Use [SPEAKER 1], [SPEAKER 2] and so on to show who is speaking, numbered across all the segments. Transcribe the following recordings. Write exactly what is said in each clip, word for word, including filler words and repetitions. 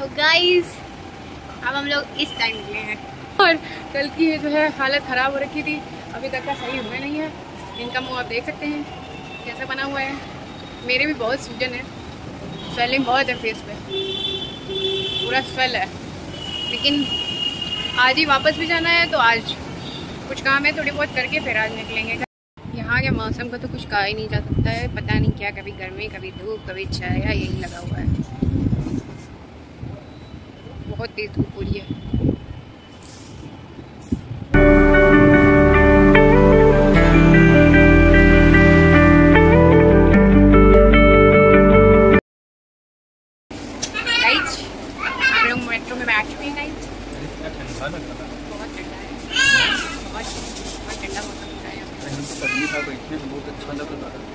[SPEAKER 1] Guys अब हम लोग इस टाइम निकले हैं और कल की जो है हालत ख़राब हो रखी थी, अभी तक का सही हुआ नहीं है। इनका मुंह आप देख सकते हैं कैसा बना हुआ है। मेरे भी बहुत सूजन है, स्वेलिंग बहुत है फेस पे, पूरा स्वेल है। लेकिन आज ही वापस भी जाना है तो आज कुछ काम है थोड़ी बहुत करके फिर आज निकलेंगे। यहाँ के मौसम का तो कुछ कहा ही नहीं जा सकता है, पता नहीं क्या, कभी गर्मी कभी धूप कभी छाया यही लगा हुआ है। बहुत तेज धूप हो रही है। हम लोग मेट्रो में बैठ चुके हैं गाइस। बहुत ठंडा है, बहुत बहुत ठंडा मौसम हो रहा है। बहुत अच्छा लग रहा है।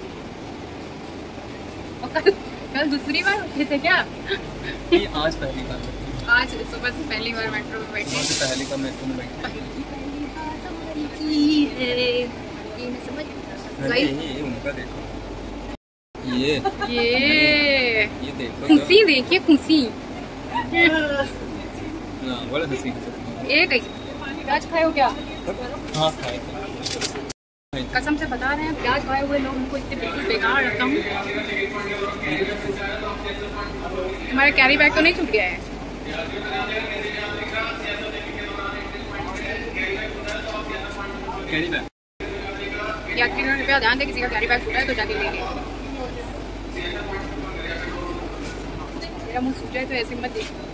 [SPEAKER 1] और कल कल दूसरी बार उठे थे क्या?
[SPEAKER 2] आज पहली बार,
[SPEAKER 1] आज सुबह से पहली बार मेट्रो में बैठे।
[SPEAKER 2] पहली बार मेट्रो में बैठे। ये उनका देखो, ये
[SPEAKER 1] ये
[SPEAKER 2] ये देखो,
[SPEAKER 1] खुशी देखिए, खुशी।
[SPEAKER 2] ना वाला खुशी।
[SPEAKER 1] ये कैसे प्याज खाए हो क्या?
[SPEAKER 2] हाँ खाए।
[SPEAKER 1] कसम से बता रहे हैं, प्याज खाए हुए लोग उनको इतने बिल्कुल बेकार रखता हूँ। हमारा कैरी बैग तो नहीं छूट गया है?
[SPEAKER 2] कैरी बैग
[SPEAKER 1] यात्री कृपया ध्यान दें, किसी का कैरी बैग छूटा है तो जाके ले लें। मेरा मुंह सूजा है तो ऐसे मत देखो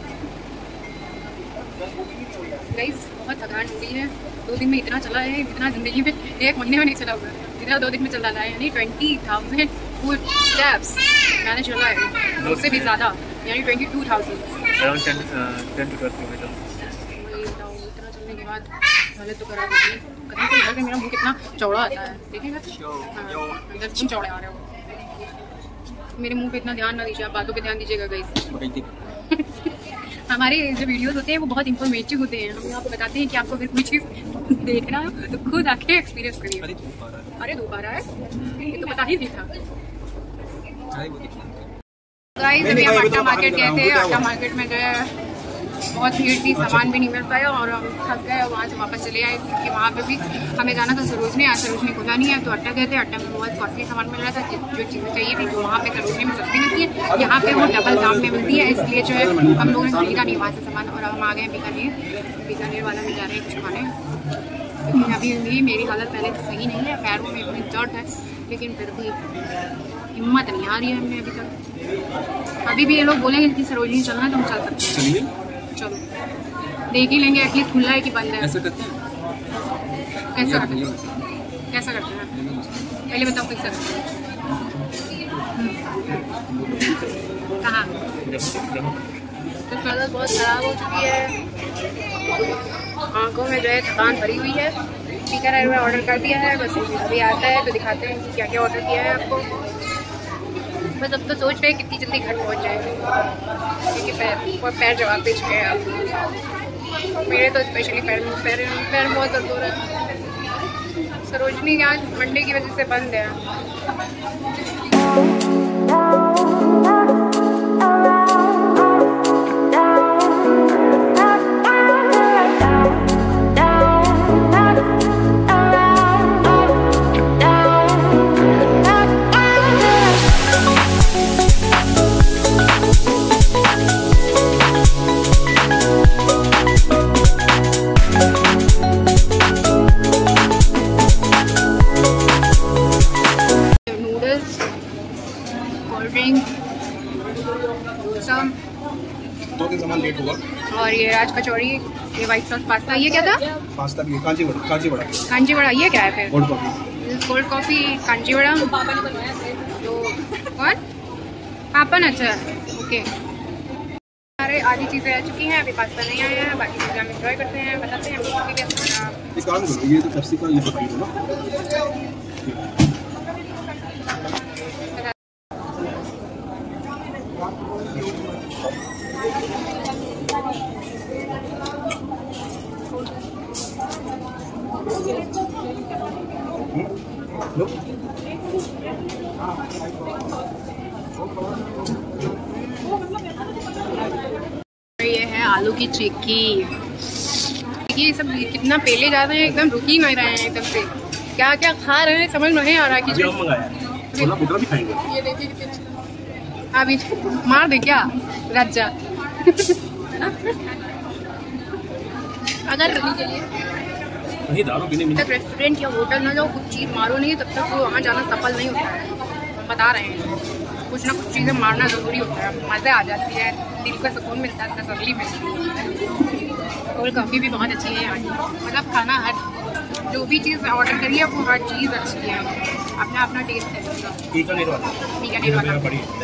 [SPEAKER 1] गाइस। बहुत थकान हो गई है, दो दिन में इतना चला है, इतना ज़िंदगी में एक महीने में नहीं चला होगा, इतना दो दिन में चल रहा है। यानी ट्वेंटी थाउजेंड फुट स्टेप्स मैंने चला है, उससे भी ज़्यादा, यानी twenty two thousand
[SPEAKER 2] around ten ten to twelve kilometre.
[SPEAKER 1] इतना चलने के बाद हालत तो खराब होगी। कदम से इधर मेरा मुँह कितना चौड़ा आता है, देखेंगे इधर तुम चौड़े आ रहे हो। मेरे मुँह पे इतना ध्यान ना दीजिए, आप बातों पे ध्यान दीजिएगा गाइस। हमारे जो वीडियोस होते हैं वो बहुत इंफॉर्मेटिव होते हैं। हम आपको बताते हैं कि आपको अगर कोई चीज़ देखना हो तो खुद आके एक्सपीरियंस करिए। अरे धूप आ रहा है, ये तो पता ही नहीं था गाइस। अभी हम आटा मार्केट गए थे, आटा मार्केट में गए, बहुत भीड़ थी, सामान भी नहीं मिल पाया और हम थक गए। वहाँ से वापस चले आए क्योंकि वहाँ पे भी हमें जाना था सरोजनी। आज सरोजनी खुला नहीं है तो अट्टा गए थे। अट्टा में बहुत कॉस्टली सामान मिल रहा था, जो चीज़ें चाहिए थी जो वहाँ पे सरोजनी में सस्ती मिलती है, यहाँ पे वो डबल दाम में मिलती है। इसलिए जो है हम लोगों ने खरीदा नहीं वहाँ से सामान और हम आ गए बीकानेर। बीकानेर वाला में जा रहे हैं कुछ खाने। लेकिन अभी भी मेरी हालत पहले से सही नहीं है, पैरों में इतनी दर्द है, लेकिन फिर भी हिम्मत नहीं आ रही है हमें अभी तक। अभी भी ये लोग बोलेंगे कि सरोजनी चलना है तो हम चल सकते हैं। चलो देख ही लेंगे एटलीस्ट खुला है कि बंद है।
[SPEAKER 2] ऐसा करते हैं?
[SPEAKER 1] कैसा करते हैं? कैसा करते हैं पहले बताओ, कैसा करते हैं? कहाँ? तो हालत बहुत ख़राब हो चुकी है, आँखों में जो है थकान भरी हुई है। स्पीकर है ऑर्डर कर दिया है, बस अभी आता है तो दिखाते हैं कि क्या क्या ऑर्डर किया है आपको। बस अब तो सोच रहे हैं कितनी जल्दी घर पहुंच जाए, क्योंकि पैर और पैर जवाब दे चुके हैं आप। मेरे तो स्पेशली पैर पैर पैर बहुत दर्द हो रहा है। सरोजनी आज मंडे की वजह से बंद है।
[SPEAKER 3] दो तीन सामान लेट हुआ।
[SPEAKER 1] और ये राज कचौड़ी, ये व्हाइट सॉस पास्ता, ये क्या था? पास्ता
[SPEAKER 3] भी कांजी वड़ा। कांजी वड़ा
[SPEAKER 1] कांजी वड़ा ये क्या है फिर?
[SPEAKER 3] Cold coffee.
[SPEAKER 1] Cold coffee, kanji vada. तो कौन? पापा ने? अच्छा ओके। सारे आधी चीज़ें आ चुकी हैं, अभी पास्ता नहीं आया है, बाकी चीज़ें हम एंजॉय करते हैं, बताते हैं आपको कैसे बना।
[SPEAKER 3] एक काम करो, ये तो पेप्सी का ये पकड़ लो ना।
[SPEAKER 1] की चिक्की। ये सब कितना पहले जा रहे हैं, एकदम रुक ही नहीं रहे हैं एकदम से। क्या क्या खा रहे हैं समझ नहीं आ रहा कि
[SPEAKER 3] हम मंगाया छोला भटूरा भी खाएंगे।
[SPEAKER 1] ये देखिए कितने अभी मार दे क्या राजा। अगर
[SPEAKER 3] वही दारू पीने में
[SPEAKER 1] तक रेस्टोरेंट या होटल ना जाओ, कुछ चीज़ मारो नहीं तब तक वो वहाँ जाना सफल नहीं होता है। हम बता रहे हैं कुछ ना कुछ चीज़ें मारना ज़रूरी होता है, मज़ा आ जाती है, दिल को सुकून मिलता है, तसल्ली मिलती है। कोल्ड कॉफ़ी भी बहुत अच्छी है यहाँ की। मतलब खाना हर जो भी चीज़ ऑर्डर करिए वो हर चीज़ अच्छी है, अपना अपना टेस्ट है उसका।
[SPEAKER 3] बीकानेर वाला
[SPEAKER 1] बीकानेर वाला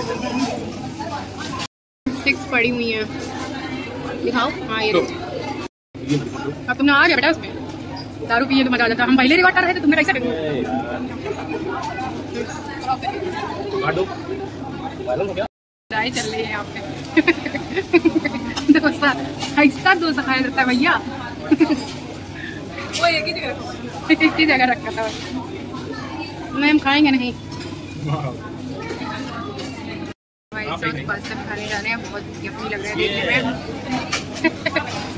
[SPEAKER 1] स्टिक्स पड़ी हुई हैं, दिखाओ। हाँ ये अब तुमने आ गया बेटा उसमें दारू पिए तो मजा आ जाता। हम पहले रिकॉर्ड कर रहे थे, तुमने कैसे चाय चल रही है यहाँ पे। डोसा ऐसा डोसा खाया जाता है भैया। वो एक ही जगह एक ही जगह रखा था। मैम खाएंगे नहीं भाई, सब पास्ता खाने जा रहे हैं, बहुत यम्मी लग रहा है देखने में।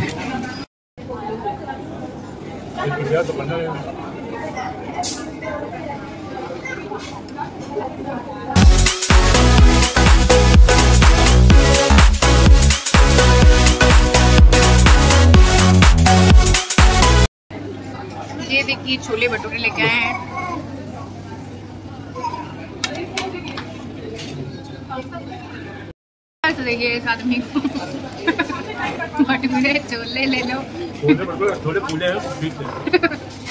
[SPEAKER 1] ये देखिए छोले भटूरे लेके आए हैं। तो देखिए इस आदमी को भटूरे छोले ले लो।
[SPEAKER 3] थोड़े फूले हैं ठीक है।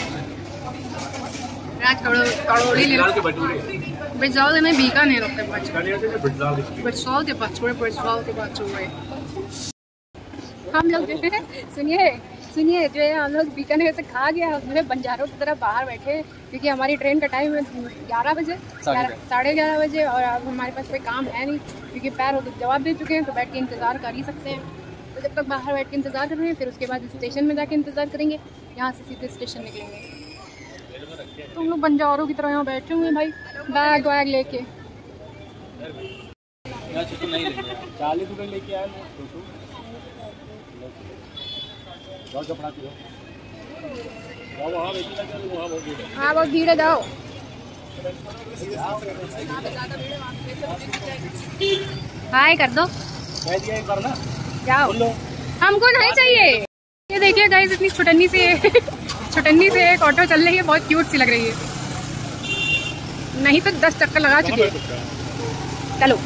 [SPEAKER 1] राज कड़ोड़ी ले लो। ब्रिजवाल में बीकानेर होते हैं, ब्रिजवाल के पछुए ब्रिजवाल के पछुए। हम लोग जो है सुनिए सुनिए जो है हम लोग बीकानेर से खा गया, जो है बंजारों की तरफ बाहर बैठे, क्योंकि हमारी ट्रेन का टाइम है ग्यारह बजे साढ़े ग्यारह बजे, और अब हमारे पास कोई काम है नहीं क्योंकि पैर हो तो जवाब दे चुके हैं, तो बैठ के इंतज़ार कर ही सकते हैं। तो जब तक बाहर बैठ के इंतज़ार कर रहे हैं, फिर उसके बाद स्टेशन में जाके इंतज़ार करेंगे, यहाँ से सीधे स्टेशन निकलेंगे। तो हम लोग बंजारों की तरह यहाँ बैठे हुए हैं भाई, बैग वैग लेके।
[SPEAKER 3] चालीस रुपये लेके आए
[SPEAKER 1] हाँ बहुत भीड़ है, जाओ। हाय कर दो, जाओ। हमको नहीं चाहिए। ये देखिए गाइस, इतनी छुटन्नी से छुटन्नी से एक ऑटो चल रही है, बहुत क्यूट सी लग रही है। नहीं तो दस चक्कर लगा चुके। चलो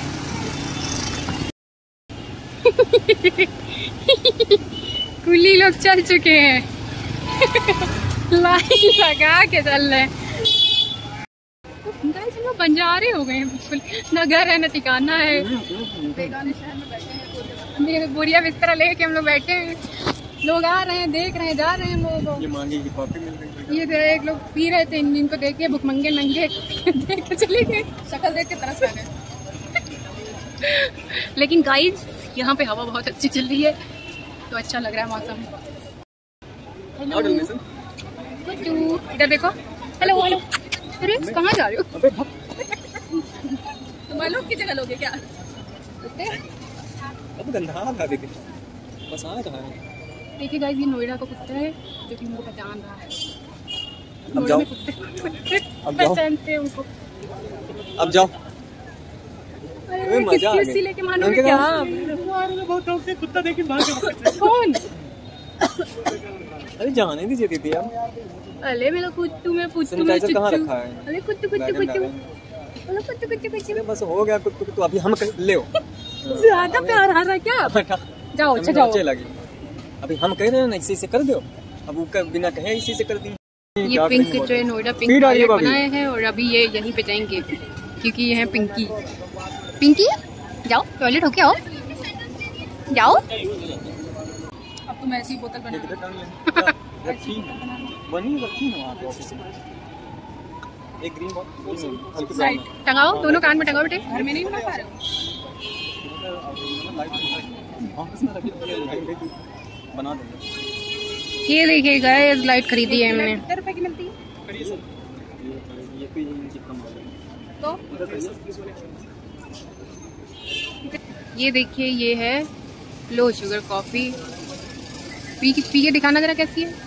[SPEAKER 1] कुली लोग चल चुके हैं, लाइन लगा के चल रहे हैं। गाइस हम लोग बंजारे हो गए हैं बिल्कुल, न घर है न ठिकाना है। बोरिया बिस्तरा लेके हम लोग बैठे हैं, लोग आ रहे हैं, देख रहे हैं, जा रहे हैं। लोगों को
[SPEAKER 2] ये मांगी की कॉफी मिल गई।
[SPEAKER 1] ये एक लोग पी रहे थे, इनको देख के भुखमंगे नंगे देख के चले गए, शक्ल देख के तरस आ गए। लेकिन गाइस यहाँ पे हवा बहुत अच्छी चल रही है, तो अच्छा लग रहा है मौसम। इधर देखो, हेलो हेलो। अरे कहाँ जा रहे हो? तुम्हारे लोग की जगह लोगे क्या?
[SPEAKER 2] अब गंदा था, देखे बस आ रहा है।
[SPEAKER 1] देखिए गाइस, ये नोएडा का कुत्ता है जो कि उनको पहचान रहा है।
[SPEAKER 2] अब जाओ,
[SPEAKER 1] अब जाओ, पहचानते हैं उनको।
[SPEAKER 2] अब जाओ।
[SPEAKER 1] अरे मजा आ गया। लेके मानोगे क्या?
[SPEAKER 3] बहुत से कुत्ता देख के भाग गया।
[SPEAKER 1] कौन?
[SPEAKER 2] अरे जाने दीजिए दीदी यार।
[SPEAKER 1] अरे मेरा कुत्तू में पुत्तू में चुच्चू। कहाँ रखा है? अरे कुत्तू कुत्तू कुत्तू। अरे कुत्तू कुत्तू कुत्तू।
[SPEAKER 2] बस हो गया कुत्तू कुत्तू, अभी हम ले हो।
[SPEAKER 1] ज्यादा प्यार आ रहा है क्या? जाओ अच्छा जाओ।
[SPEAKER 2] अच्छे लगे। अभी हम कह रहे हैं ना इसी से कर दो, अब वो बिना कहे इसी से कर दी।
[SPEAKER 1] ये पिंक जो है नोएडा पिंक बनाए हैं, और अभी ये यहीं पे जाएंगे क्योंकि ये है पिंकी। पिंकी जाओ टॉयलेट होके आओ, जाओ। अब तुम ऐसी बोतल बना
[SPEAKER 2] रखी बनी रखी है वहाँ पे ऑफिस में। एक ग्रीन बॉक्स
[SPEAKER 1] लाइट टंगाओ, दोनों कान में टंगाओ बेटे, घर में नहीं बना पा रहे हो।
[SPEAKER 2] बना देंगे।
[SPEAKER 1] ये देखिए गाइस, लाइट खरीदी है हमने। कितने रुपए की मिलती है? तो ये देखिए, ये है लो शुगर कॉफ़ी पी पी के दिखाना जरा कैसी है।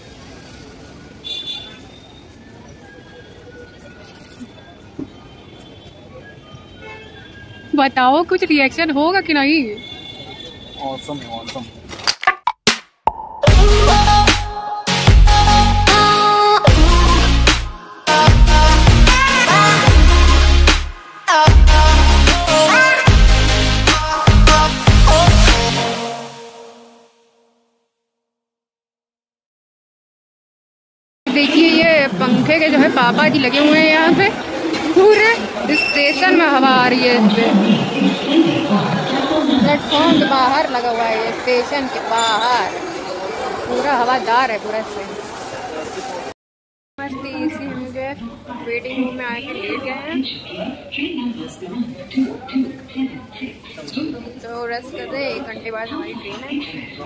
[SPEAKER 1] बताओ कुछ रिएक्शन होगा कि नहीं।
[SPEAKER 2] ऑसम है ऑसम।
[SPEAKER 1] देखिए ये पंखे के जो है पापा जी लगे हुए हैं यहाँ पे। पूरे स्टेशन में हवा आ रही है इस पे। प्लेटफॉर्म के बाहर लगा हुआ है ये, स्टेशन के बाहर पूरा हवादार है पूरा स्टेशन। मस्त एसी में जो है वेटिंग रूम में आके लेट गए हैं तो रेस्ट कर रहे। एक घंटे बाद हमारी ट्रेन है।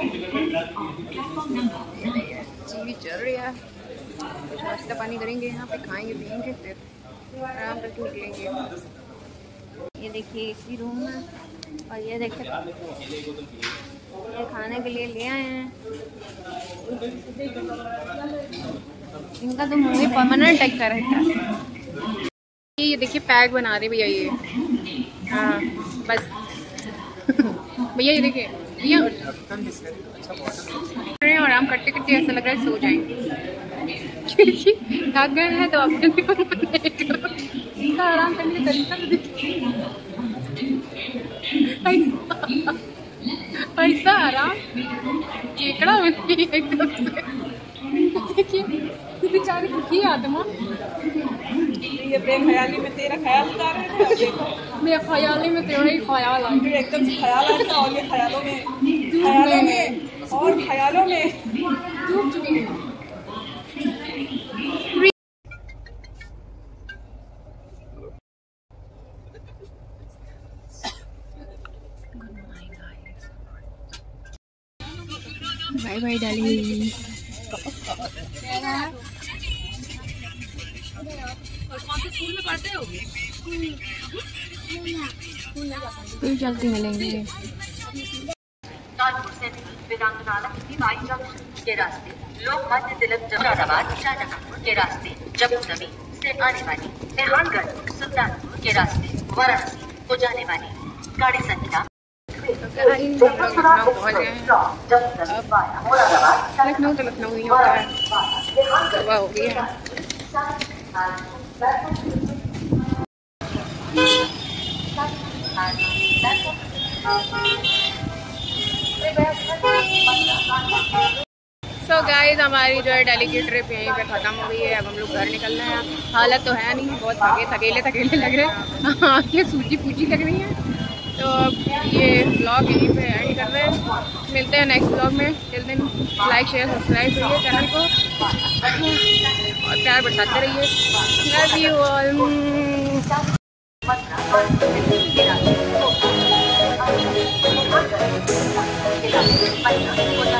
[SPEAKER 1] टीवी चल रही है। कुछ नाश्ता पानी करेंगे यहाँ पे, खाएंगे पियेंगे, फिर आराम करके निकलेंगे। ये देखिए एसी रूम है और ये देखिए ये खाने के लिए ले आए हैं। इनका तो मुंह परमानेंट टाइप का रहता है। ये देखिए पैक बना रहे भैया ये। हाँ बस भैया ये देखिए भैया और आराम करते करते ऐसा लग रहा है सो जाएंगे क्योंकि थक गए हैं तो अपने इनका आराम करने का तरीका तो देखिए। ऐसा आराम केकड़ा बनती है एकदम से। देखिए बेचारे की आत्मा
[SPEAKER 4] ये बेख्याली में तेरा ख्याल उतार रहे थे। देखो
[SPEAKER 1] मेरे ख्याली में तेरा ही ख्याल आ
[SPEAKER 4] फिर एकदम से ख्याल आता और ये ख्यालों में ख्यालों में और ख्यालों में
[SPEAKER 1] डूब चुकी है। Bye bye darling. स्कूल में पढ़ते हो? फिर जल्दी मिलेंगे।
[SPEAKER 5] के रास्ते लोकमान्य तिलक जमुनाबाद शाहजहांपुर के रास्ते जम्मू तवी से आने वाली, मेहरानगढ़ सुल्तानपुर के रास्ते वाराणसी को जाने वाली गाड़ी संख्या
[SPEAKER 1] लखनऊ तो लखनऊ ही होता है। सुबह हो गई है। सो गाइस हमारी जो है दिल्ली की ट्रिप यहीं पे ख़त्म हो गई है। अब हम लोग घर निकलना है। हालत तो है नहीं, बहुत थके थकेले थकेले लग रहे हैं, आँखें सूजी पूजी लग रही हैं। तो अब ये ब्लॉग यहीं पे एंड कर रहे हैं। मिलते हैं नेक्स्ट ब्लॉग में। टिल दिन लाइक शेयर सब्सक्राइब करिए चैनल को और प्यार बरसाते रहिए। Love you all.